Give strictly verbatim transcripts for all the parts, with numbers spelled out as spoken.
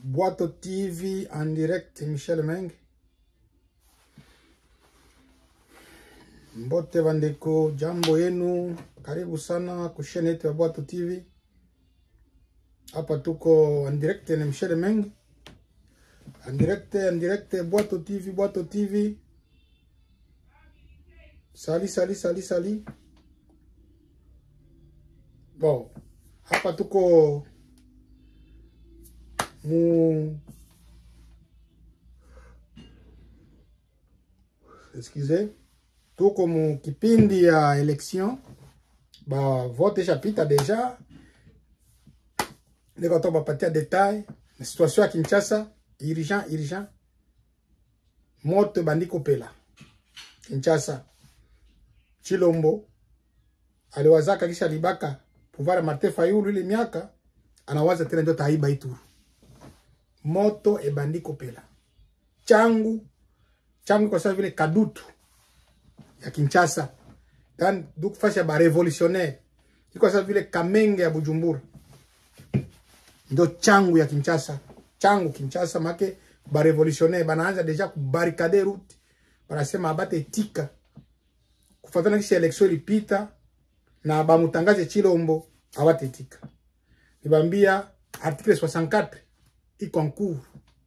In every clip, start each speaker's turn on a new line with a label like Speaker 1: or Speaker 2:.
Speaker 1: Boato T V en direct, Michel Meng. Mbote bandeko, jambo yenu, karibu sana kushene yetu ya Boato T V. Hapa tuko en direct na Michel Meng. En direct, en direct, Boato T V, Boato T V. Sali, sali, sali, sali. Bon, hapa tuko mu excusez, tuko mu kipindi ya election. Ba vote chapita deja. Ndeko to bapatia détail la situation à Kinshasa, urgent urgent. Moto bandiko pela. Kinshasa. Chilombo aliwazaka kisha libaka pouvoir Martin Fayulu ile miaka anawaza tena ndio taiba itu. Moto e bandiko pela. Changu changu kwa sababu vile kadutu ya Kinshasa. Dan duk fasha ba revolutionnaire. Iko sababu vile Kamenge ya Bujumbura. Ndio changu ya Kinshasa. Changu Kinshasa make ba revolutionnaire banaanza deja kubarricade route. Banasema abate tika. Kufatana kisi election ilipita na bamutangaze Chilombo awatetika. Nibambia article soixante-quatre iko en cours.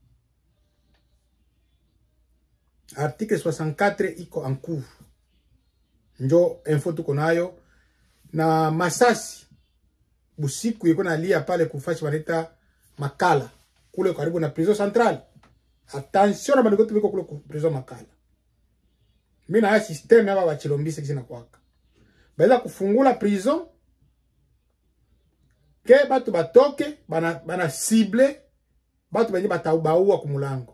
Speaker 1: Article soixante-quatre iko en cours. Njo info tuko nayo na Masasi busiku yiko na lia pale kufashi wanita Makala kule karibu na prison centrale. Attention na banduko tubiko kule prison Makala. Mina ya system ya baba Chilombise kisi na kwaka. Baza kufungula prison. Ke batu batoke, bana, bana cible, batu benye bataubaua kumulango.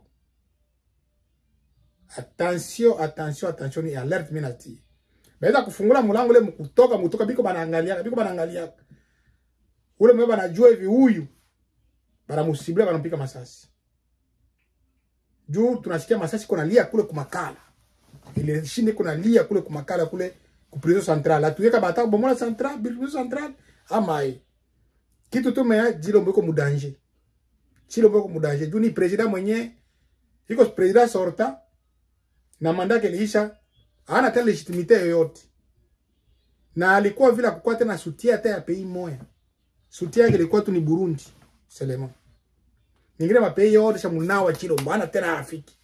Speaker 1: Attention, attention, attention, ni alert minati. Baza kufungula mulango le mkutoka, mkutoka, biko banangalia, biko banangalia. Ule mwe banajua hivi huyu, bana musible, bana mpika masasi. Juu tunasikia masasi kuna lia kule kumakala. Ile shinde kuna lia kule kumakala kule ku prison centrale. Atuweka batako bomola centrale, prison centrale amai. Kitu tu meya Chilombo iko mudanje. Chilombo iko mudanje. Juu ni president mwenye iko president sorta na mandake liisha hana tena legitimite yoyote. Na alikuwa vile kukua tena sutia hata ya pays moya. Sutia yake ilikuwa tu ni Burundi selema. Ningine mapei yote shamunao wa Chilombo hana tena rafiki.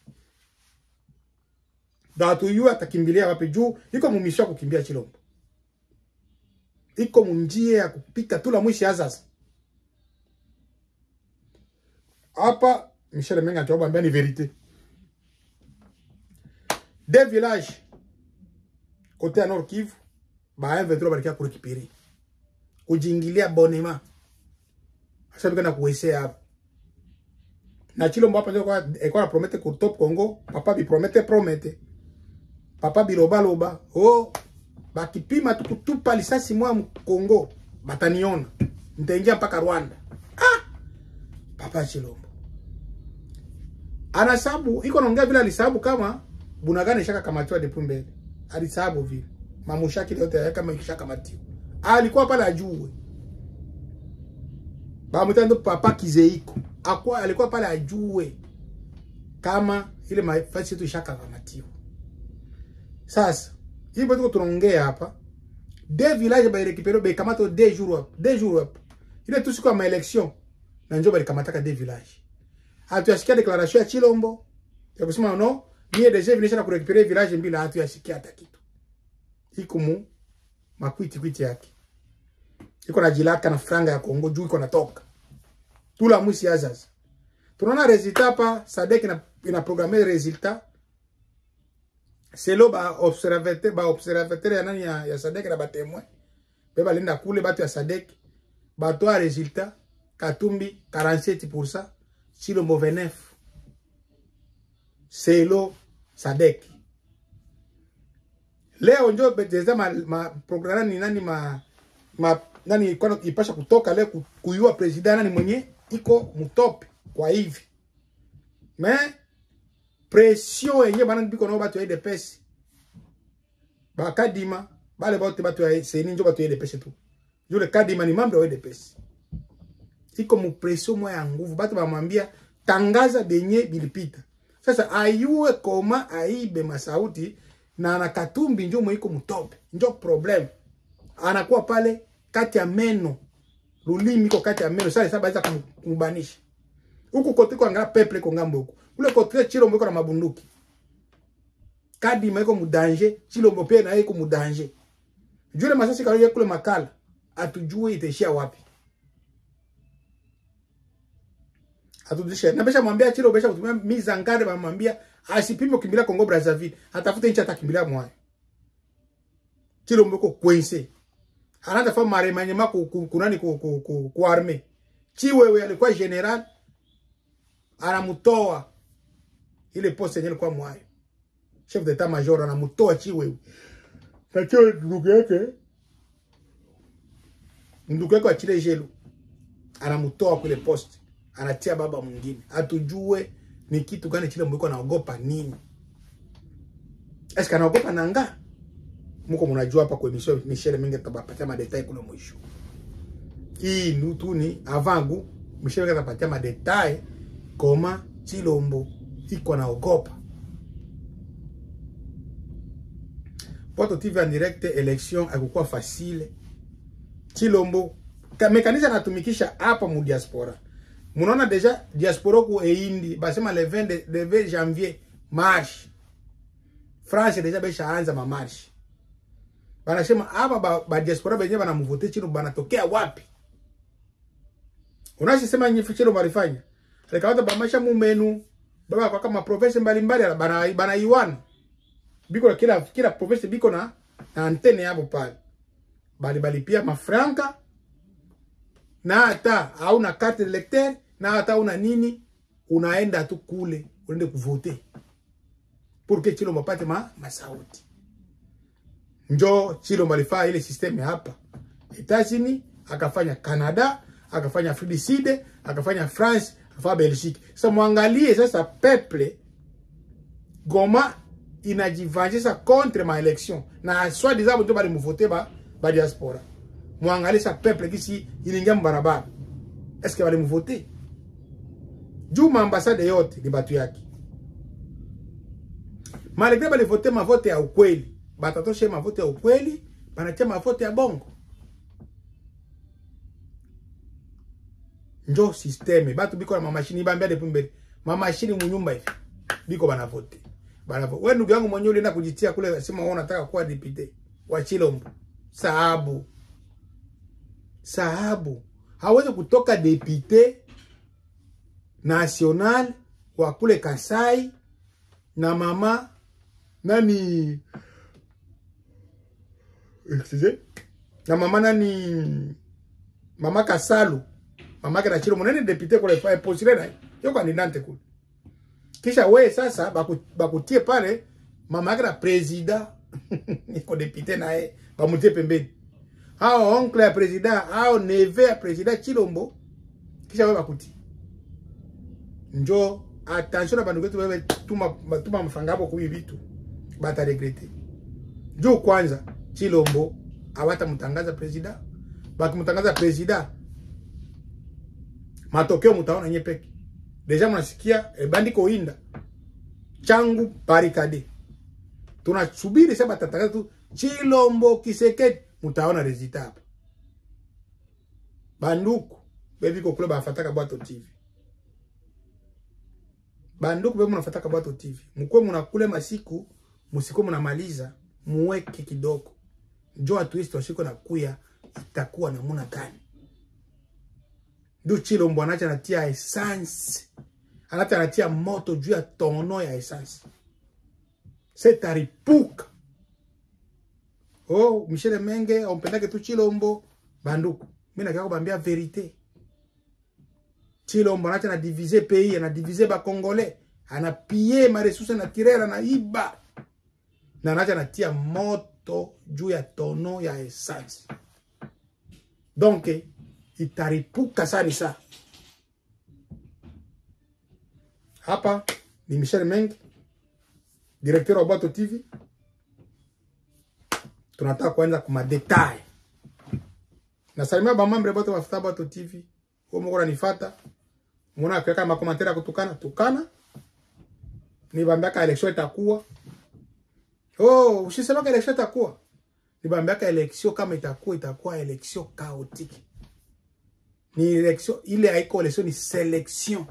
Speaker 1: Datu yu atakimbilia wapi juu iko mumisha kukimbia Chilombo. Iko munjie ya kupika tula mwishi azaz. Hapa Michel Meng atuwa mbia ni verite. Des villages côté à Nord Kivu ba M vingt-trois balikia kurekipiri. Kujingilia bonema. Asabi kana kuwesea hapa. Na Chilombo hapa ndio kwa ekwa promete ku top Congo, papa bi promete promete. Papa biloba loba, oh, bakipima tukutupa lisasi mwa Congo, bataniona. Nitaingia mpaka Rwanda. Ah! Papa Chilombo. Anasabu, iko naongea vile alisabu kama Bunagana shaka kamatiwa depuis mbele. Alisabu vile. Mamushaki yote ya kama ikishaka kamatiwa. Alikuwa pale ajue. Ba mtando papa Kizeiko. Akwa alikuwa pale ajue kama ile mafasi yetu shaka kamatiwa. Sasa, hivi tuko tunaongea hapa. Des villages ba récupérer ba kamato deux jours hapa, deux jours hapa. Ile tu siku ya ma election na njoo bali kamataka des villages. Hatuyasikia declaration ya Chilombo. Ya kusema no, mie deje vinisha na kurécupérer village mbili hatuyasikia hata kitu. Iko mu makwiti kwiti yake. Iko na jilaka na franga ya Kongo juu iko natoka. Tula mwisi azaz. Tunaona resultat hapa, Sadek ina ina programmer resultat. Selo ba observateur ba observateur ya nani ya, ya Sadek na batemoin. Beba linda kule batu ya Sadek. Bato a resultat Katumbi quarante-sept pour cent, Chilombo vingt-neuf. Selo Sadek. Leo njo beteza ma, ma programme ni nani ma ma nani kwa ipasha kutoka leo kuyua president nani mwenye iko mutop kwa hivi. Mais pression yenye bana biko no batu ya D P S. Ba Kadima, bale bote batu ya seni njo batu ya D P S tu. Jule Kadima ni mambo ya D P S. Iko mu pression mwa ya nguvu, batu bamwambia tangaza benye bilipita. Sasa ayue koma aibe masauti na anakatumbi njo mwiko mutope. Njo problem. Anakuwa pale kati ya meno. Lulimi iko kati ya meno. Sasa sasa baweza kumbanisha. Huku kote kwa ngara peple kwa ngambo huku. Kule kote Chilombo iko na mabunduki. Kadi iko mu danger, Chilombo pia na iko mu danger. Jule masasi kaloje kule makala. Atujue itaishia wapi. Atudisha. Na besha mwambia Chilombo besha kutumia mizangare bamwambia asipime kukimbia Kongo Brazzaville. Atafute nchi atakimbilia mwayo. Chilombo ko kwense. Anaanza fa maremanyema ku kunani ku ku ku, ku arme. Chiwewe alikuwa general anamutoa ile poste yenyewe kwa mwayo. Chef d'état major anamutoa Chiwewe. Na Chiwewe ndugu yake ndugu yake achile jelo. Anamutoa kule poste. Anatia baba mwingine. Atujue ni kitu gani Chilombo iko anaogopa nini? Eske anaogopa nanga? Muko mnajua hapa kwa emission Michel Menge tabapatia ma detail kule mwisho. Hii nutu ni avangu Michel Menge tabapatia ma detail koma Chilombo iko naogopa. Poto T V en direct election haikuwa facile. Chilombo mekanisha anatumikisha hapa mu diaspora. Munaona deja diaspora ku eindi basema le vingt de, de janvier marche. France deja besha anza ma marche. Banasema hapa ba, ba diaspora benye banamuvote Chilombo banatokea wapi? Unashi sema nyifu Chilombo alifanya. Alikawata bamasha mumenu baba kwa kama province mbalimbali bana bana iwana. Biko kila kila province biko na na antene hapo pale. Bali bali pia mafranka na hata hauna carte d'électeur na hata una nini unaenda tu kule uende kuvote. Porque Chilombo apate ma masauti. Njo Chilombo alifanya ile system hapa. Etats-Unis, akafanya Canada, akafanya Afrique du Sud, akafanya France, akafanya Belgique. Sasa muangalie sasa peuple goma inajivanjisa contre ma election. Na soit disant mtu bali muvote ba ba diaspora. Muangalie sa peuple kisi ilingia mbarabara. Est-ce que bali muvote? Juma ambassade yote ni batu yake. Malgré bali vote ma vote ya ukweli. Batatoshe ma vote ya ukweli, banatia ma vote ya bongo. Njo systeme, batu biko na mamashini bambia de pumbele. Mamashini munyumba hivi. Biko bana vote. Bana vote. Wewe ndugu yangu mwenyewe ulienda kujitia kule sema wewe unataka kuwa député wa Chilombo. Sahabu. Sahabu. Hawezi kutoka député national wa kule Kasai na mama nani excusez na mama nani mama Kasalu mama kana Chilombo nani député kule pa postule na yo kandidate kule kisha we sasa baku, bakutie pale mama yake na president iko député nae bamutie pembeni hao oncle ya president hao neve ya president Chilombo kisha we bakutie njo attention na bandu wetu wewe tuma tuma mfangabo kubi vitu bata regrete. Jo kwanza Chilombo awata mtangaza president. Baki mtangaza president. Matokeo mtaona nyepeke. Deja mnasikia e bandiko inda. Changu barikade. Tunasubiri sasa batatangaza tu Chilombo Kisekedi mtaona resultat hapa. Banduku bebiko kule bafataka Bwato T V. Banduku bebe munafataka Bwato T V. Mkwe munakule masiku, musiko munamaliza, muweke kidogo. Njoo twist washiko na kuya, itakuwa namuna gani. Du Chilombo anacha natia essence. Anacha natia moto juu ya tono ya essence. C'est aripuka. Oh, Michel Menge, ompendake tu Chilombo. Banduku, mina kia kubambia verite. Chilombo anacha na diviser pays, na diviser ba Congolais, ana piller ma ressources naturelles na iba. Na anacha na tia moto juu ya tono ya essence. Donc itaripuka sana sa. Hapa ni Michel Menge, directeur wa Bwato T V. Tunataka kuanza kuma detail. Na salimia ba mambre bote wa Bwato T V. Kwa mko nifata. Muna kuweka makomentari kutukana, tukana. Nibambaka election itakuwa. Oh, usisema ka election itakuwa. Nibambaka election kama itakuwa itakuwa election chaotique. Ni election ile haiko election ni sélection.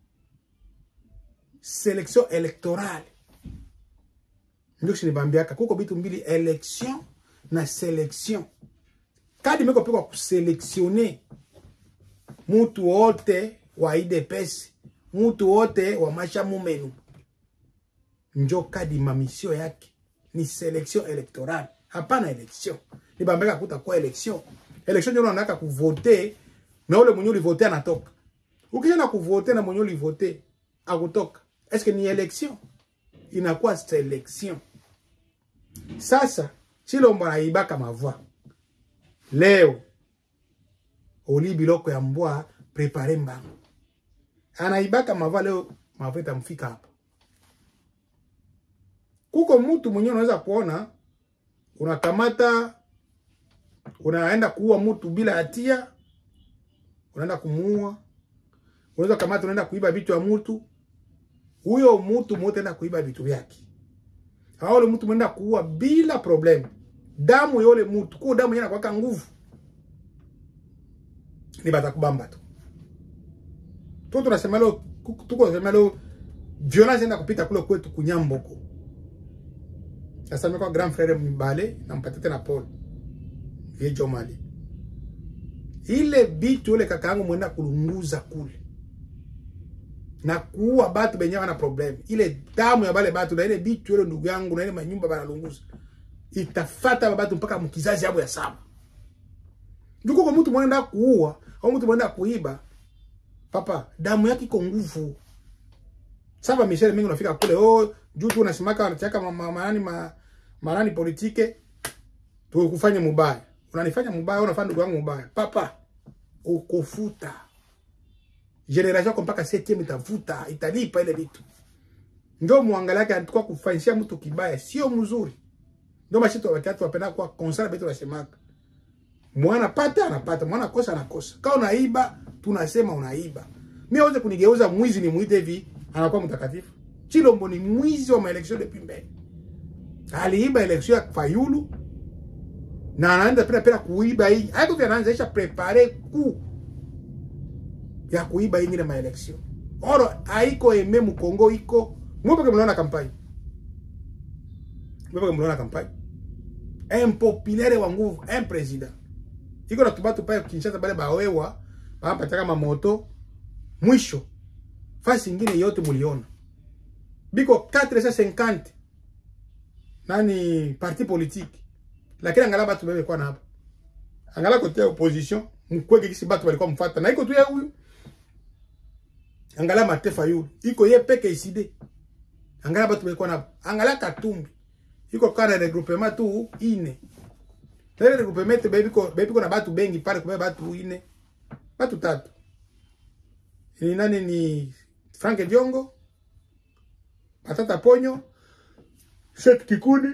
Speaker 1: Sélection électorale. Ndio nibambiaka kuko bitu mbili election na sélection. Kadi meko pekwa kuselektione mutu wote wa I D P S, mutu wote wa Masha Mumenu. Njo kadi mamisio yake ni selection électorale, hapana election. Ni bambeka kuta kwa election. Election ndio unataka kuvote na ule mwenye ulivote anatoka. Ukisha na kuvote na mwenye ulivote akutoka. Est-ce que ni election? Inakuwa selection. Sasa Chilombo anaibaka mavua. Leo oli biloko ya mbwa prepare mbango. Anaibaka mavua leo mavua itamfika hapa. Kuko mtu mwenye unaweza kuona unakamata unaenda kuua mtu bila hatia, unaenda kumuua. Unaweza kamata unaenda kuiba vitu ya mtu. Huyo mtu mmoja anaenda kuiba vitu vyake. Hao mtu mwenda kuua bila problem. Damu yole mtu, kwa damu yana kwa nguvu. Ni bata kubamba tu. Toto tunasema leo tuko tunasema leo violence ina kupita kule kwetu kunyamboko. Sasa mimi kwa grand frère Mbale na mpatete na Paul. Ye Jomali. Ile bitu ile kakaangu mwenda kulunguza kule. Na kuua batu benye wana problem. Ile damu ya bale batu na ile bitu ile ndugu yangu na ile manyumba banalunguza. Itafata batu mpaka mkizazi yabo ya saba. Nduko kwa mtu mwenda kuua au mtu mwenda kuiba. Papa, damu yake iko nguvu. Sasa Michel mingi unafika kule, oh, juu tu unasimaka wanachaka manani ma manani politike tu kufanya mubaya. Unanifanya mubaya, unafanya ndugu yangu mubaya. Papa, ukufuta. Generation kwa mpaka septième itavuta, italipa ile vitu. Ndio muangalia yake anatoka kufanyia mtu kibaya, sio mzuri. Ndio mashito wakati wapenda kwa konsala betu wasemaka. Mwana pata anapata, mwana kosa anakosa. Kama unaiba, tunasema unaiba. Mimi wote kunigeuza mwizi ni muite hivi, anakuwa mtakatifu. Chilombo ni mwizi wa maelection de Pimbe. Aliiba election ya Fayulu na anaanza pia pia kuiba hii. Haiko pia anaanza isha prepare ku ya kuiba hii ile maelection. Oro haiko eme mu Kongo iko. Mwepo ke mnaona kampanye. Mwepo ke mnaona kampanye. Impopulaire wa nguvu, un president. Iko na tubatu pa Kinshasa bale bawewa, bapa kama moto. Mwisho fasi ingine yote muliona. Biko quatre cent cinquante nani parti politique. Lakini angala batu bebe kwa na hapa. Angala kote opposition, mkwege kisi batu walikuwa mfata. Na iko tu ya huyu. Angala Matefa yulu. Iko ye peke iside. Angala batu bebe kwa na hapa. Angala Katumbi. Iko kana regroupement tu ine. Tele regroupement bebe ko bebe ko na batu bengi pale kwa batu ine. Batu tatu. Ni nani ni Frank Diongo, Matata Ponyo, Seth Kikuni,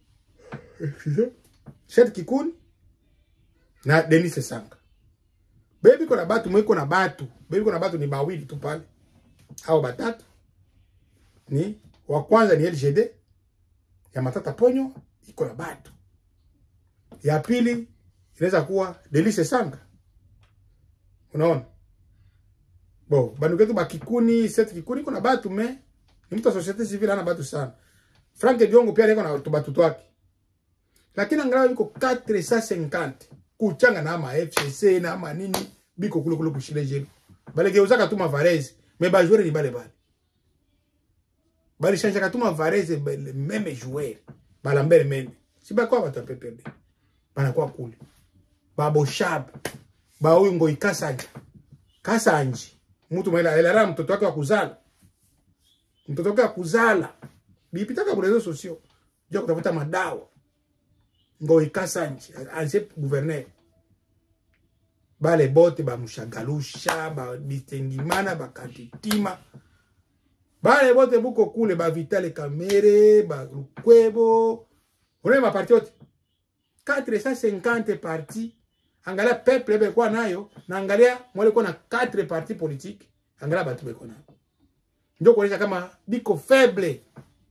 Speaker 1: Seth Kikuni, na Denis Sanga. Baby kuna batu, mwiko na batu. Baby kuna batu ni bawili tu pale. Hao batatu. Ni, wa kwanza ni L G D, ya Matata Ponyo, iko na batu. Ya pili, inaweza kuwa Denis Sanga. Unaona? Bo, banuketu ba Kikuni, Seth Kikuni kuna batu me, ni mtu wa societe civile ana batu sana. Frank Diongo pia niko na batu wake. Lakini angalau biko quatre cent cinquante. Kuchanga na ama F C C na ama nini, biko kule kule kushile jeli. Bale geuzaka tu Mavarez, me ba joueur ni bale bale. Bale changaka tu Mavarez même joueur. Bala mbele mende. Si ba kwa batu pepende. Bana kwa kule. Babo Shab. Ba huyu Ngoi Kasanja. Kasanji. Mtu mwela elara mtoto wake wa kuzala. Mtoto wake wa kuzala. Bipitaka kwa rezo sosio. Jua kutafuta madawa. Ngoi Kasanji, ancien gouverneur. Bale bote ba Mushagalusha, ba Bitengimana, ba Kantitima. Bale bote buko kule ba Vitale Kamere, ba Lukwebo. Une ma parti yote. quatre cent cinquante partis. Angalia peuple ebe kwa nayo, na angalia mwale kwa na quatre partis politiques. Angala batu beko na. Ndio kuonesha kama biko faible.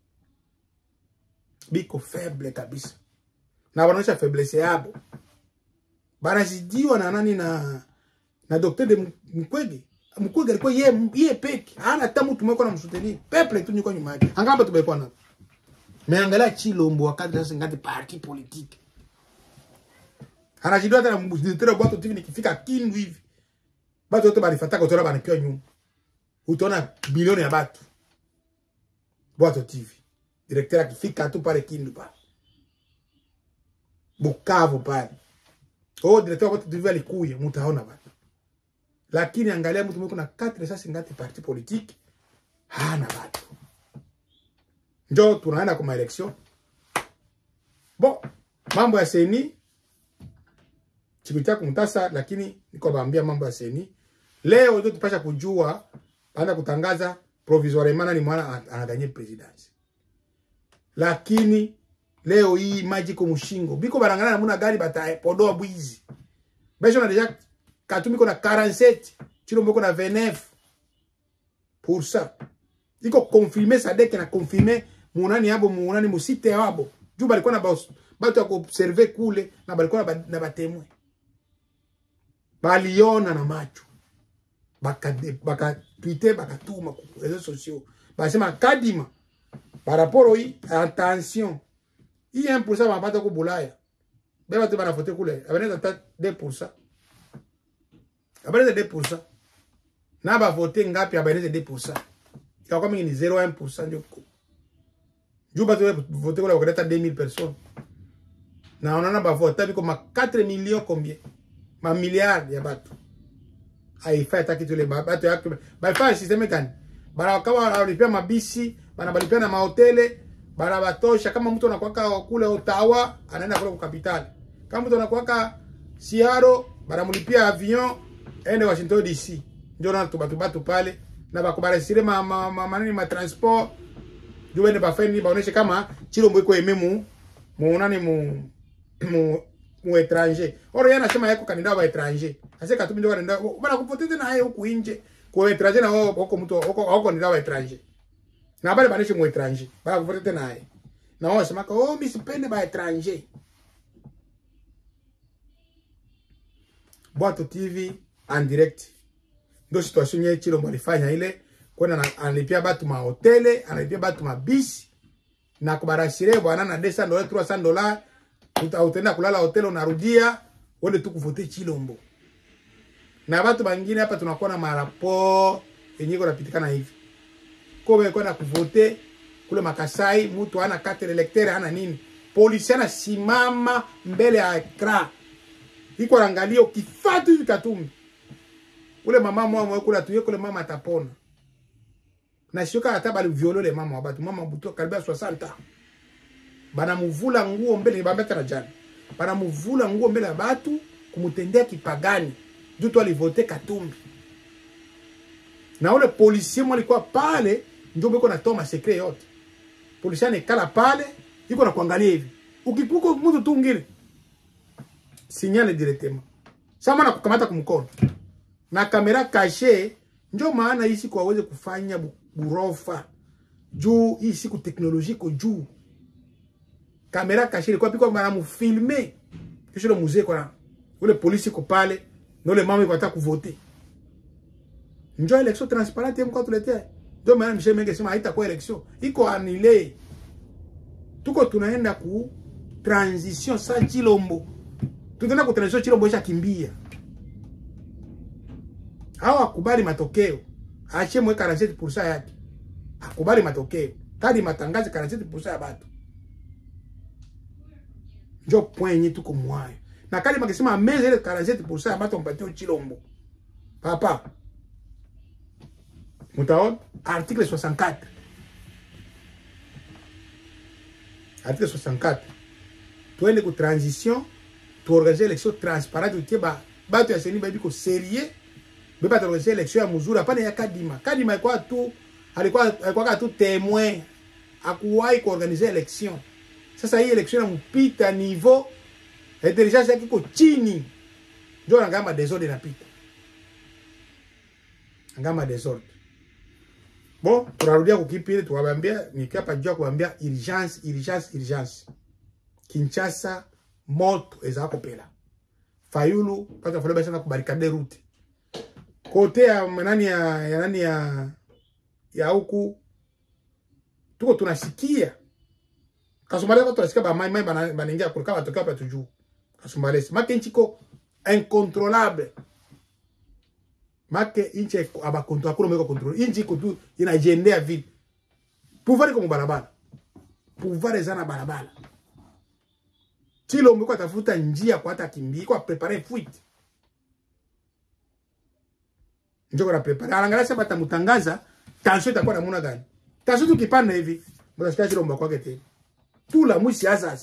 Speaker 1: Biko faible kabisa. Na wanaonyesha faiblesse yabo. Banazidiwa na nani na na docteur de Mukwege. Mukwege alikuwa yeye yeye peke. Hana hata mtu mweko na msuteni. Peuple tu nyuko nyuma yake. Angala batu beko na. Meangalia Chilombo wakati sasa ngati parti politique. Anajidwa hata na mbuzitere bwato T V nikifika Kindu hivi. Batu wote balifataka utora banakiwa nyuma. Utaona bilioni ya batu. Bwato T V. Directeur akifika tu pale Kindu pale. Bukavu pale. Oh, directeur wa Bwato T V alikuya, mutaona batu. Lakini angalia mtu mweko na quatre sasa ngati parti politique. Hana batu. Njo tunaenda kwa election. Bon, mambo ya seni chikutia kumtasa, lakini niko baambia mambo ya seni. Leo ndio tupasha kujua baada kutangaza provisoirement nani mwana anaganye presidence. Lakini leo hii maji ko mushingo. Biko barangana na muna gari bata podoa bwizi. Besho na deja Katumi ko na quarante-sept, Chilombo ko na vingt-neuf pour cent. Iko confirmer ça dès qu'il a confirmé munani yabo munani musite yabo. Juu balikuwa na batu ya kuobserver kule na balikuwa na batemwe. Baliona na macho. Baka baka tweeter baka tuma ku réseaux sociaux. Basema kadima par rapport au attention. Il y a un pour cent mapata ko bulaya. Beba tu bana voter kule. Abaneza ta deux pour cent. Abaneza deux pour cent. Na ba voter ngapi abaneza deux pour cent. Il y a comme ni zéro virgule un pour cent de ko. Juba tu voter kule wakaleta deux mille personnes. Na onana ba voter biko ma quatre millions combien? Ma milliards ya batu. Haifai taki tule batu yake. Haifai systeme gani? Bara kama walipia mabisi, bana balipia na mahotele, bara batosha. Kama mtu anakuwaka kule Ottawa, anaenda kule kwa capital. Kama mtu anakuwaka Seattle, bara mulipia avion ende Washington D C. Ndio na tubatu batu pale na bakubarisire ma ma, ma manini ma transport. Juu ba feni baoneshe kama Chilombo iko ememu mu nani mu mu mu étranger. Oro yana sema yako kandidat wa étranger. Ase Katumi ndio kandidat. Bana kupoteza na yeye huku nje. Kwa étranger na wao wako mtu wako wako kandidat wa étranger. Na bale banishe mu étranger. Bana kupoteza na yeye. Na wao sema ka oh mimi sipende ba étranger. Bwato T V en direct. Ndio situation yetu Chilombo alifanya ile kwenda analipia batu ma hotele, analipia batu ma bisi na kubarashire bwana na deux cents dollars trois cents dollars. Utaenda kulala hotel unarudia wende tu kuvote Chilombo. Na watu bangine hapa tunakuwa na marapo yenye iko napitikana hivi. Kwa wewe kwenda kuvote kule Makasai, mtu ana carte d'électeur ana nini? Polisi ana simama mbele ya ekra. Iko angalia ukifatu hivi Katumi. Ule mama mwa kule tuye kule mama atapona. Na sioka hata bali violole mama wa batu. Mama buto karibia soixante. Bana muvula nguo mbele ni bambeta na jana. Bana muvula nguo mbele ya batu kumutendea kipagani. Juto alivote Katumbi. Na ule policier mwa alikuwa pale ndio beko na toma secret yote. Policier nekala pale iko na kuangalia hivi. Ukikuko mtu tu ngine signale directement. Sama na kukamata kumkono. Na kamera caché ndio maana hii siku waweze kufanya burofa. Juu hii siku teknolojia iko juu. Kamera caché ilikuwa piko bana mufilmer. Kisha le musée kwa ule polisi ko pale na ule mama ikataka kuvote. Njoo election transparente mko tuletea. Ndio maana Michel Menge sema haitakuwa election. Iko annulé. Tuko tunaenda ku transition sa Chilombo. Tutaenda ku transition Chilombo isha kimbia. Hawa akubali matokeo. Aache mwe quarante-sept pour cent yake. Akubali matokeo. Kadi matangazo quarante-sept pour cent ya batu. Njo point yenye tuko mwayo. Na kali makisema meze ile quarante-sept pour cent ya batu mpatie Chilombo. Papa. Mutaona article soixante-quatre. Article soixante-quatre. Tuende ku transition, tu organiser élection transparente, tu ba batu ya seni ba biko sérieux. Beba tu organiser élection ya muzura hapana ya Kadima. Kadima ilikuwa tu alikuwa alikuwa tu témoin. Akuwahi ku organiser élection. Sasa hii election mpita niveau intelligence yake iko chini. Ndio ngamba desordre inapita. ngama desordre. Bon, tunarudia kukipili tuwaambia nikiapa jua kuambia urgence urgence urgence. Kinshasa moto ezako pela. Fayulu pata fulaba sana kubarikade route. Kote ya nani ya, ya nani ya ya huku tuko tunasikia Kasumbalesa kwa tunasikia ba mai mai banaingia kuruka watoka hapa tujuu. Kasumbalesa make nchiko incontrôlable. Make inche aba contrôle kuna mweko contrôle. Inchi kutu inajendea vile. Pouvoir comme barabara. Pouvoir ezana barabara. Tilo mweko atafuta njia kwa hata kimbi kwa préparer fuite. Njoko na préparer. Angalia sasa batamutangaza tension itakuwa namna gani. Tension tukipanda hivi, mtasikia Tilo mbako kwake tena. Tula mwisi azaza.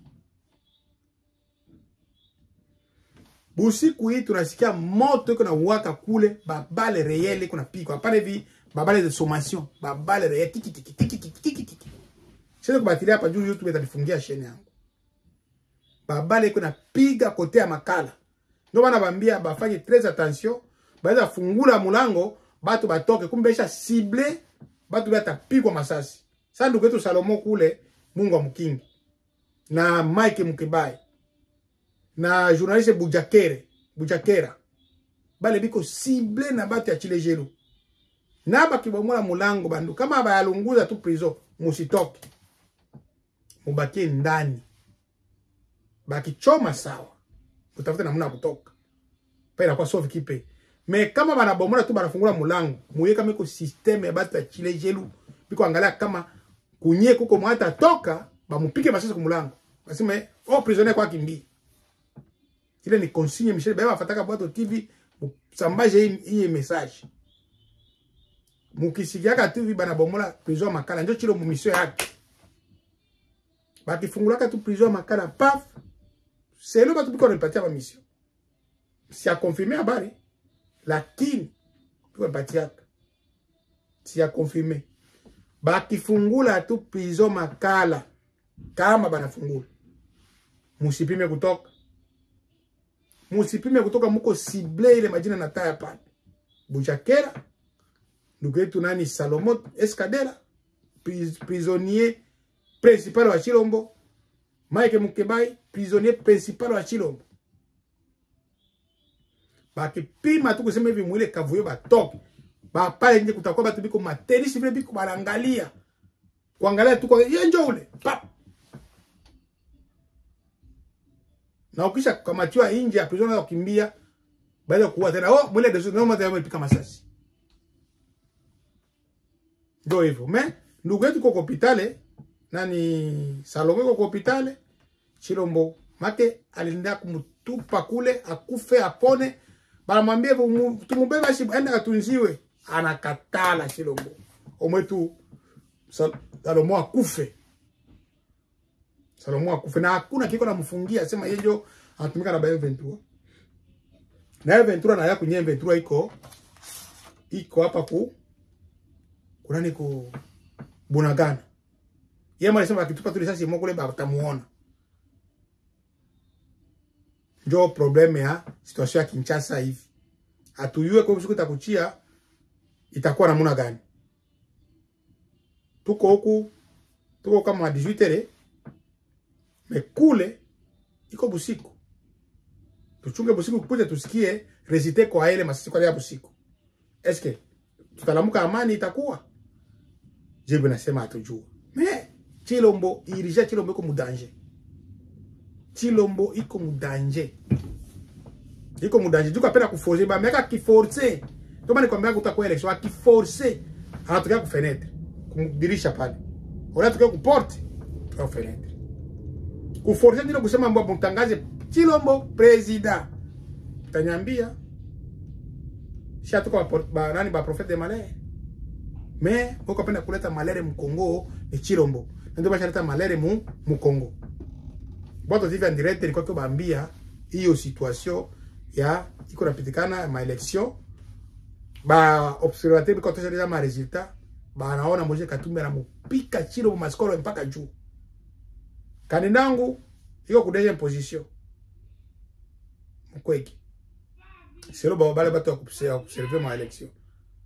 Speaker 1: Busiku hii tunasikia moto iko na waka kule, babale réel iko na piko. Hapana hivi babale de sommation, babale réel tiki tiki tiki tiki tiki tiki. Sasa kubatilia hapa juu YouTube itanifungia sheni yangu. Babale iko na piga kote ya makala. Ndio bana bambia bafanye très attention, baada fungula mulango, batu batoke kumbe isha cible, batu bata pigwa masasi. Sasa ndugu yetu Salomo kule Mungu wa mkingi na Mike Mkibai na journaliste Bujakere Bujakera bale biko cible na batu ya Chilejelu na bakibomola mulango bandu kama bayalunguza tu prison musitoke mubakie ndani bakichoma sawa utafuta namna kutoka pera kwa sauve kipe me kama banabomola tu banafungula mulango muyeka meko system ya batu ya Chilejelu biko angalia kama kunye kuko mwata toka bamupike masasi kumulango basema oh prisonnier kwa kimbi ile ni consigne Michel Beba fataka bwato T V sambaje hii message mukisikiaka T V bana bomola prison makala ndio chilo mu mission yake bakifungulaka tu prison makala paf c'est le batu biko repartir ba mission si a confirmé habari lakini biko repartir si a confirmé bakifungula tu prison makala kama banafungula musipime kutoka musipime kutoka muko cible ile majina na taya pale Bujakera ndugu yetu nani Salomo Escadela prisonnier principal wa Chilombo Mike Mukebai prisonnier principal wa Chilombo bakipima tu kusema hivi mwile kavuyo batoke ba pale nje kutakuwa batu biko matenisi vile biko balangalia kuangalia tu kwa yenjo ule pap na ukisha kamatiwa nje ya prison na kukimbia baada ya kuwa tena oh mwile desu noma tena mpika masasi ndio hivyo me ndugu yetu kwa hospitali nani Salome kwa hospitali Chilombo make alinda kumtupa kule akufe apone baramwambie tumubeba shi aende atunziwe anakatala Chilombo omwetu Salomo akufe Salomo akufe na hakuna kiko namfungia sema yeye anatumika na Bayo Ventura na Ventura na yako nye Ventura iko iko hapa ku kuna niko Bunagana yeye malisema akitupa tu risasi moko kule batamuona ndio probleme ya situation ya Kinshasa hivi atuyue kwa siku takuchia itakuwa namna gani tuko huku tuko kama dix-huit heures mekule iko busiku tuchunge busiku kuja tusikie resite kwa ile masisi kwa ya busiku eske tutalamuka amani itakuwa jibu nasema atujua me Chilombo irija Chilombo iko mudanje Chilombo iko mudanje iko mudanje duka pena kuforcer ba meka kiforcer toma ni kwambia kutakuwa election akiforcer anatokea ku fenêtre kumdirisha pale wala tukio ku porte au fenêtre ku forcer ndio kusema mbona mtangaze Chilombo president tanyambia shatuka ba nani ba prophète de malheur mais uko penda kuleta malere mu Kongo ni Chilombo ndio bashaleta malere mu mu Kongo boto tiva direct ilikuwa kwa bambia hiyo situation ya iko napitikana ma election ba observateur biko tosha ma resultat ba naona Moise Katumbi na mupika Chilombo maskoro mpaka juu kanindangu iko ku deuxième position mkweki selo ba bale bato ya observer ma election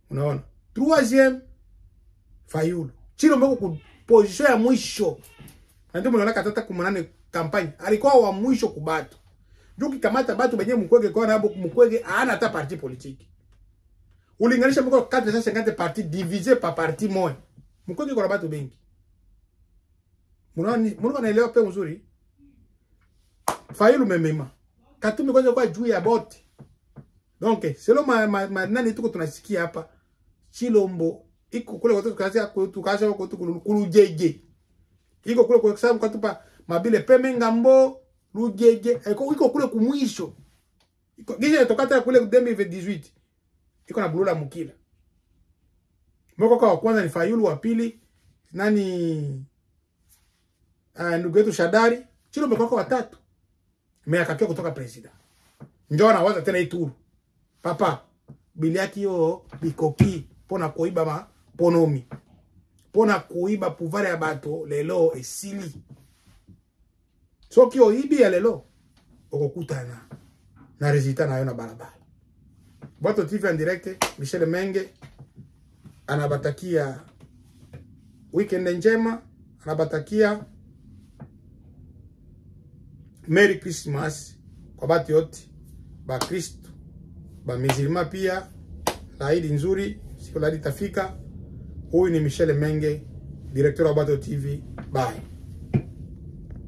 Speaker 1: Unaona? Troisième Fayulu. Chilombo ku position ya mwisho. Ndio mnaona katata kumanane kampanya. Alikuwa wa mwisho kubatu. Ndio kikamata batu benye Mukwege kwa nabo Mukwege hana hata parti politique. Ulinganisha mko quatre cent cinquante parti divisé par parti moja. Mukwege kwa batu bengi. Mnaona mnaona naelewa pe mzuri. Fayulu memema. Katumbi kwanza kwa juu ya bote. Donc, selo ma, ma, ma nani tuko tunasikia hapa. Chilombo iko kule kwa tukazia tukaza kwa kulujeje. Iko kule kwa sababu katupa mabile peme ngambo lujeje. Iko iko kule kumwisho. Iko gisha tokata kule deux mille dix-huit. Iko na bulula mukila. Moko kwa kwanza ni Fayulu, wa pili nani ah ndugu yetu Shadari. Chilombo kwa watatu. Mimi akakia kutoka president. Njoo na waza tena ituru. Papa, biliaki yo bikoki pona koiba ma ponomi. Pona koiba pouvoir ya bato lelo esili. Soki oibi ya lelo okokutana na resultat na yo na balabala. Bato T V en direct, Michel Menge anabatakia weekend njema, anabatakia Merry Christmas kwa batu yote ba Kristo ba mizilima pia laidi nzuri siku laidi tafika. Huyu ni Michel Menge, directeur wa Bato T V. Bye.